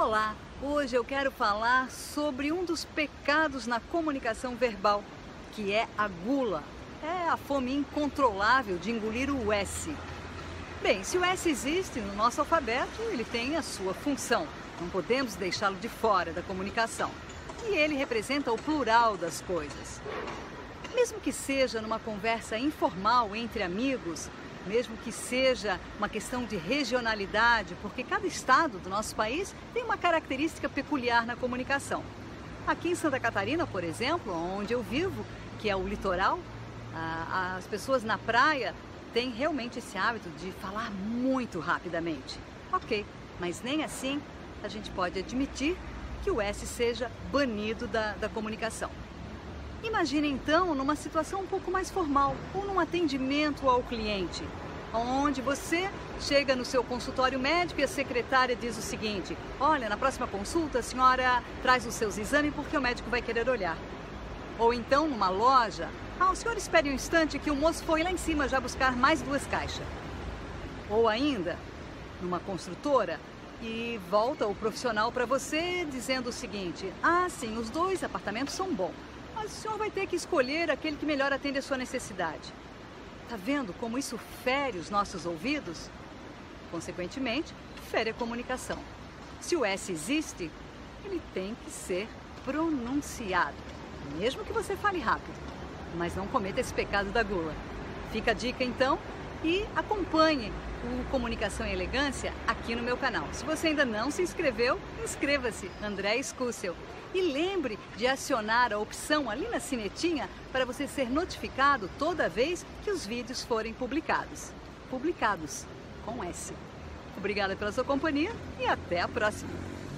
Olá, hoje eu quero falar sobre um dos pecados na comunicação verbal, que é a gula. É a fome incontrolável de engolir o S. Bem, se o S existe no nosso alfabeto, ele tem a sua função. Não podemos deixá-lo de fora da comunicação. E ele representa o plural das coisas. Mesmo que seja numa conversa informal entre amigos, mesmo que seja uma questão de regionalidade, porque cada estado do nosso país tem uma característica peculiar na comunicação. Aqui em Santa Catarina, por exemplo, onde eu vivo, que é o litoral, as pessoas na praia têm realmente esse hábito de falar muito rapidamente. Ok, mas nem assim a gente pode admitir que o S seja banido da comunicação. Imagine então numa situação um pouco mais formal ou num atendimento ao cliente, onde você chega no seu consultório médico e a secretária diz o seguinte: olha, na próxima consulta a senhora traz os seus exames porque o médico vai querer olhar. Ou então numa loja: o senhor espere um instante que o moço foi lá em cima já buscar mais 2 caixas. Ou ainda numa construtora e volta o profissional para você dizendo o seguinte: sim, os 2 apartamentos são bons, mas o senhor vai ter que escolher aquele que melhor atende a sua necessidade. Está vendo como isso fere os nossos ouvidos? Consequentemente, fere a comunicação. Se o S existe, ele tem que ser pronunciado, mesmo que você fale rápido. Mas não cometa esse pecado da gula. Fica a dica então e acompanhe o Comunicação e Elegância aqui no meu canal. Se você ainda não se inscreveu, inscreva-se, André Escúcio. E lembre de acionar a opção ali na sinetinha para você ser notificado toda vez que os vídeos forem publicados. Publicados com S. Obrigada pela sua companhia e até a próxima.